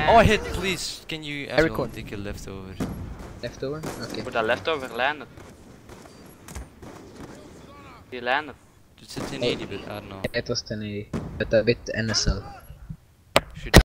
Oh, I hit. Please, can you everyone take a leftover? Leftover? Oké. Voor dat leftover landen. Die landen. It's a 1080, but I don't know. Het was 1080. Met een bit NSL. Should